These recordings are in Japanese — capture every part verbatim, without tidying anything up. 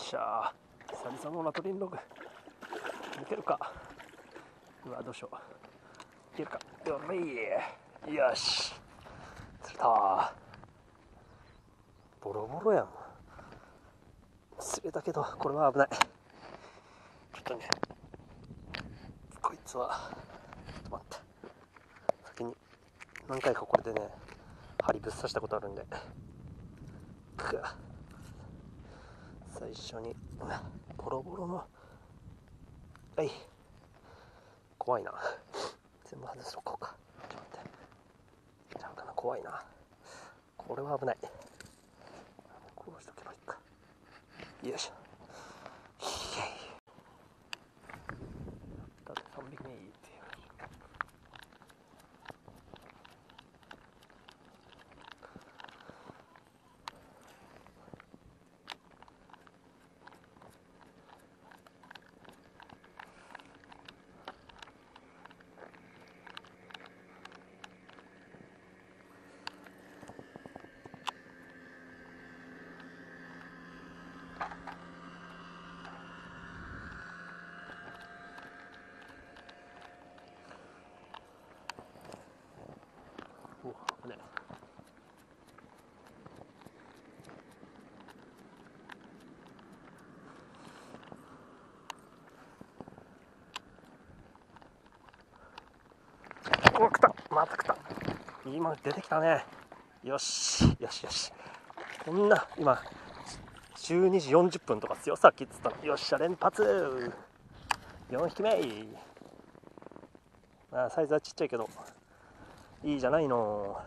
しゃー、久々のラトリンログ抜けるか。うわどうしよう、いけるか。よっい、よし釣れた。ボロボロやん。釣れたけどこれは危ない。ちょっとね、こいつはちょっと待って、先に何回かこれでね針ぶっ刺したことあるんで、く最初にボロボロの、はい、怖いな。全部外しとこうか。ちょっと待って、ちゃうかな、怖いな。これは危ない。こうしとけばいいか。よいしょ。イエイ。だってさんびきめいいっていう。お危ない。お来た、また来た。今出てきたね。よしよしよし。こんな今じゅうにじよんじゅっぷんとかっすよ、さっきっつったの。よっしゃ連発。よんひきめ。まあサイズはちっちゃいけどいいじゃないの。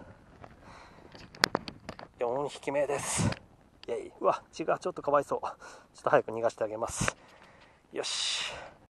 よんひきめです。イエイ。うわ血がちょっとかわいそう。ちょっと早く逃がしてあげます。よし。